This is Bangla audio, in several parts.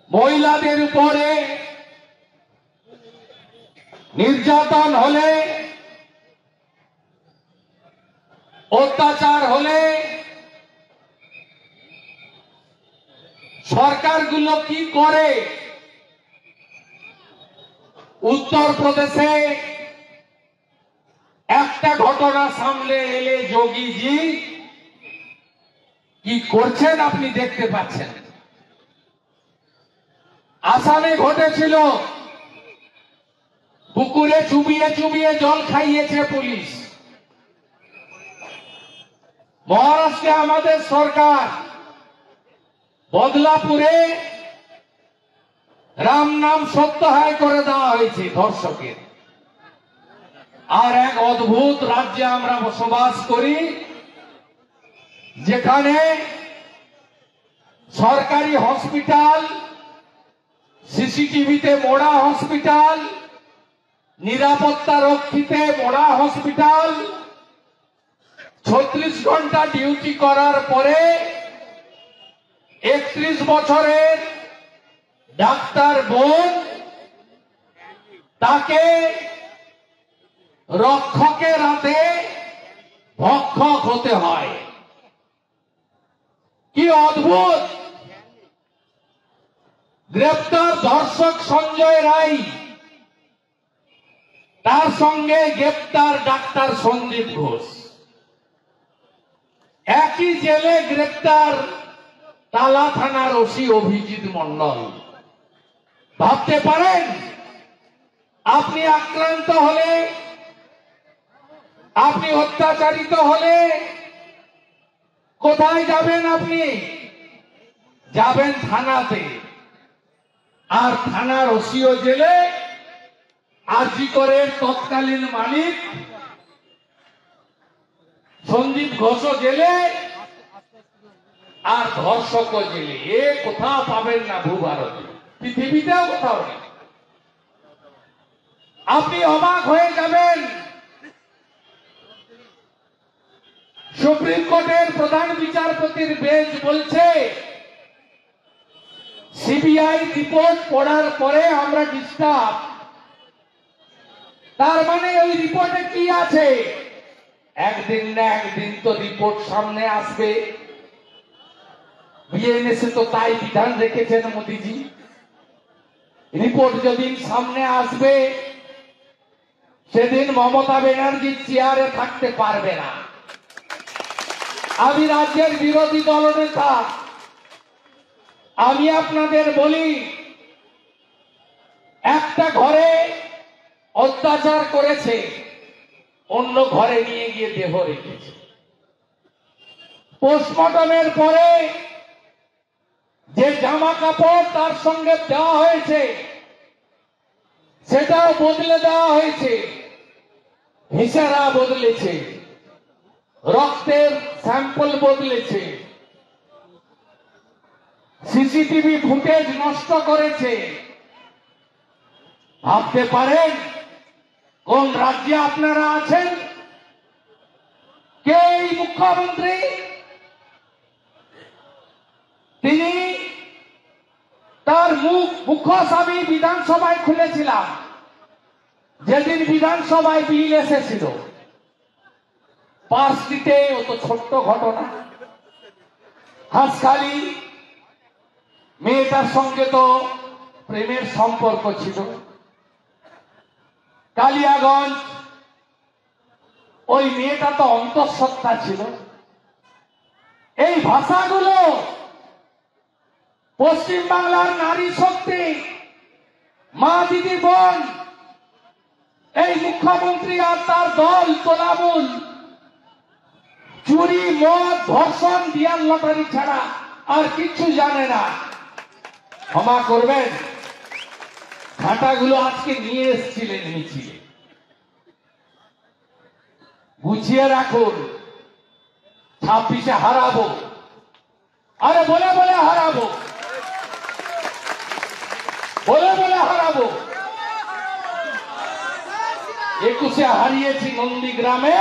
মহিলাদের উপরে নির্যাতন হলে, অত্যাচার হলে সরকারগুলো কি করে? উত্তরপ্রদেশে একটা ঘটনা সামনে এলে যোগীজি কি করছেন আপনি দেখতে পাচ্ছেন। আসামে ঘটেছিল, পুকুরে চুবিয়ে চুবিয়ে জল খাইয়েছে পুলিশ। মহারাষ্ট্রে আমাদের সরকার বদলাপুরে রাম নাম সত্যাহার করে দেওয়া হয়েছে ধর্ষকের। আর এক অদ্ভুত রাজ্যে আমরা বসবাস করি, যেখানে সরকারি হসপিটাল, সিসিটিভিতে মোড়া হসপিটাল, নিরাপত্তা রক্ষীতে মোড়া হসপিটাল, 36 ঘন্টা ডিউটি করার পরে 31 বছরের ডাক্তার বোন তাকে রক্ষকের হাতে ভক্ষক হতে হয়। কি অদ্ভুত! গ্রেপ্তার ধর্ষক সঞ্জয় রায়, তার সঙ্গে গ্রেপ্তার ডাক্তার সন্দীপ ঘোষ। একই জেলে গ্রেপ্তার টালা থানার ওসি অভিজিৎ মন্ডল। ভাবতে পারেন, আপনি আক্রান্ত হলে, আপনি অত্যাচারিত হলে কোথায় যাবেন? আপনি যাবেন থানাতে। আর থানার ওসিও জেলে, আজিকরের তৎকালীন মালিক সন্দীপ ঘোষও জেলে, আর ধর্ষকও জেলে। এ কোথাও পাবেন না ভূভারতে, পৃথিবীতেও কোথাও নেই। আপনি অবাক হয়ে যাবেন। সুপ্রিম কোর্টের প্রধান বিচারপতির বেঞ্চ বলছে, সিবিআই রিপোর্ট পড়ার পরে আমরা ডিস্টার্ব। তার মানে ওই রিপোর্টে কি আছে? একদিন না একদিন তো রিপোর্ট সামনে আসবে। বিএনএসে তো তাই বিধান রেখেছেন মোদিজি। রিপোর্ট যেদিন সামনে আসবে, সেদিন মমতা ব্যানার্জি চেয়ারে থাকতে পারবে না। আমি রাজ্যের বিরোধী দলনেতা, আমি আপনাদের বলি, একটা ঘরে অত্যাচার করেছে, অন্য ঘরে নিয়ে গিয়ে দেহ রেখেছে। পোস্টমর্টমের পরে যে জামা কাপড় তার সঙ্গে দেওয়া হয়েছে, সেটাও বদলে দেওয়া হয়েছে। ভিসেরা বদলেছে, রক্তের স্যাম্পল বদলেছে, সিসিটিভি ফুটেজ নষ্ট করেছে। ভাবতে পারেন কোন রাজ্যে আপনারা আছেন? কে এই মুখ্যমন্ত্রী? তিনি তার মুখোশ আমি বিধানসভায় খুলেছিলাম যেদিন বিধানসভায় বিল এসেছিল। পাঁচটিতে অত ছোট্ট ঘটনা। হাঁসখালি মেয়েটার সঙ্গে তো প্রেমের সম্পর্ক ছিল। কালিয়াগঞ্জ, ওই মেয়েটা তো অন্তঃসত্ত্বা ছিল। এই ভাষাগুলো পশ্চিম বাংলার নারী শক্তি, মা, দিদি, বোন, এই মুখ্যমন্ত্রী আর তার দল তোলামূল চুরি, মদ, ধর্ষণ, বিয়ার লটারি ছাড়া আর কিছু জানে না। ক্ষমা করবেন, ঘাটাগুলো আজকে নিয়ে এসেছিলেন মিছিলে। গুছিয়ে রাখুন, 26-এ হারাবো। আরে বলে বলে হারাবো, বলে বলে হারাবো। 21-এ হারিয়েছি নন্দীগ্রামে,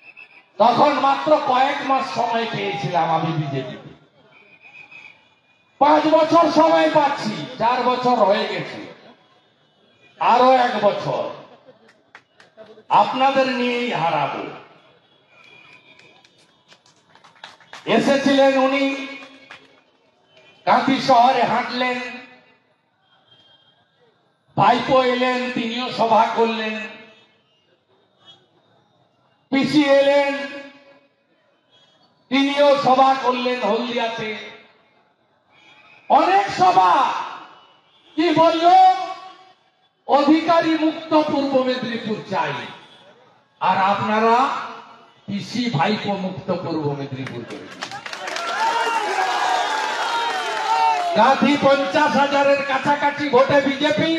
তখন মাত্র কয়েক মাস সময় পেয়েছিলাম আমি বিজেপি। 5 বছর সময় পাচ্ছি, 4 বছর হয়ে গেছে, আরো 1 বছর আপনাদের নিয়েই হারাবো। এসেছিলেন উনি, কাঁথি শহরে হাঁটলেন, ভাইপো এলেন, তিনিও সভা করলেন, পিসি এলেন, তিনিও সভা করলেন হলদিয়াতে। অনেক সভা, কি বলল? অধিকারী মুক্ত পূর্ব মেদিনীপুর চাই। আর আপনারা পিসি ভাইপো মুক্ত পূর্ব মেদিনীপুর করেছেন। কাঁথি 50,000-এর কাছাকাছি ভোটে বিজেপি,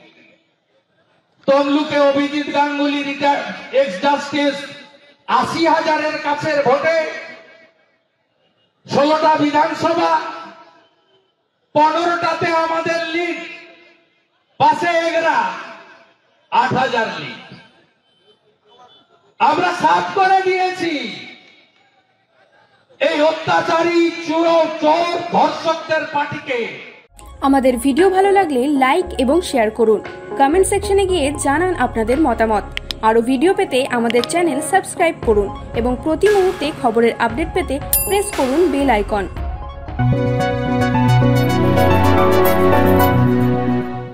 তমলুকে অভিজিৎ গাঙ্গুলি এক্স জাস্টিস 80,000-এর কাছের ভোটে 16টা বিধানসভা, 15টাতে আমাদের লিড, পাশে এগরা 8,000 লিড। আমরা সাফ করে দিয়েছি এই অত্যাচারী চোর ধর্ষকদের পার্টিকে। আমাদের ভিডিও ভালো লাগলে লাইক এবং শেয়ার করুন। কমেন্ট সেকশনে গিয়ে জানান আপনাদের মতামত। আরো ভিডিও পেতে আমাদের চ্যানেল সাবস্ক্রাইব করুন এবং প্রতি মুহূর্তে খবরের আপডেট পেতে প্রেস করুন বেল আইকন।